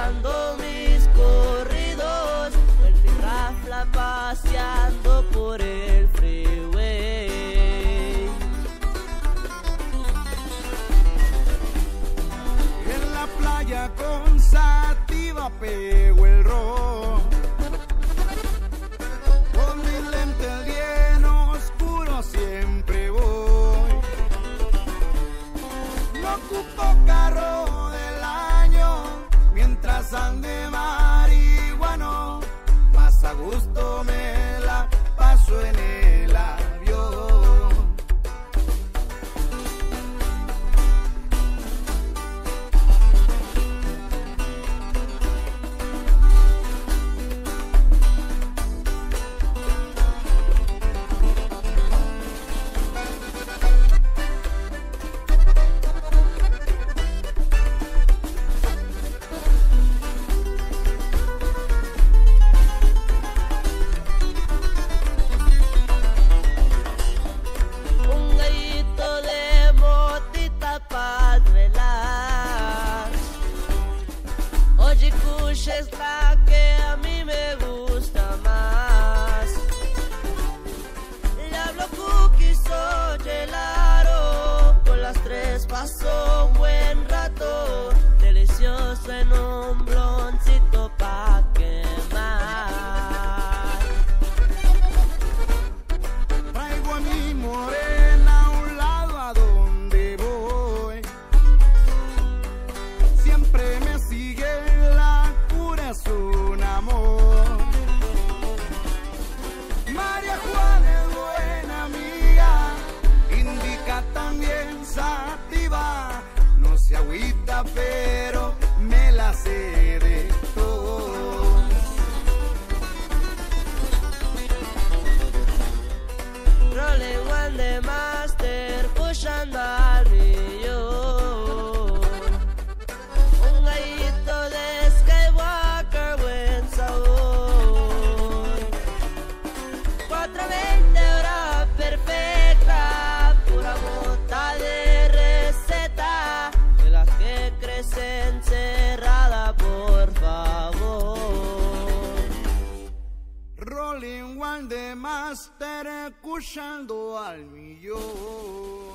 cantando mis corridos, el mi rafla paseando por el freeway. En la playa con sativa pego el ron, con mis lentes bien oscuros siempre voy. No ocupo carro del año mientras ande marihuano, más a gusto me la paso en el avión. Es la que a mí me gusta más. Le hablo cookies o gelaro, con las tres paso un buen rato, delicioso en un bloncito pa' quemar. Traigo a mi morena a un lado a donde voy, siempre me sigue la cura, es un amor. María Juana es buena amiga, indica también sativa, no se agüita pero me la sé de todo. Rolling one de master, pushando al millón. Un gallito de Skywalker, buen sabor. 420 hora perfecta, pura bota de receta, de las que crecen cerrada, por favor. Rolling one de master, escuchando al millón.